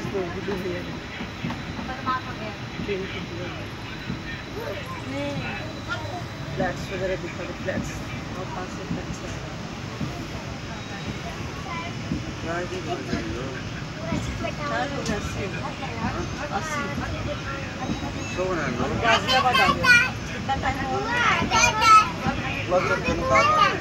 Flats वगैरह दिखा दो, फ्लैट्स और 5 से फ्लैट्स है। चार हो गया 80 गाजियाबाद आ गया। कितना टाइम हो गया?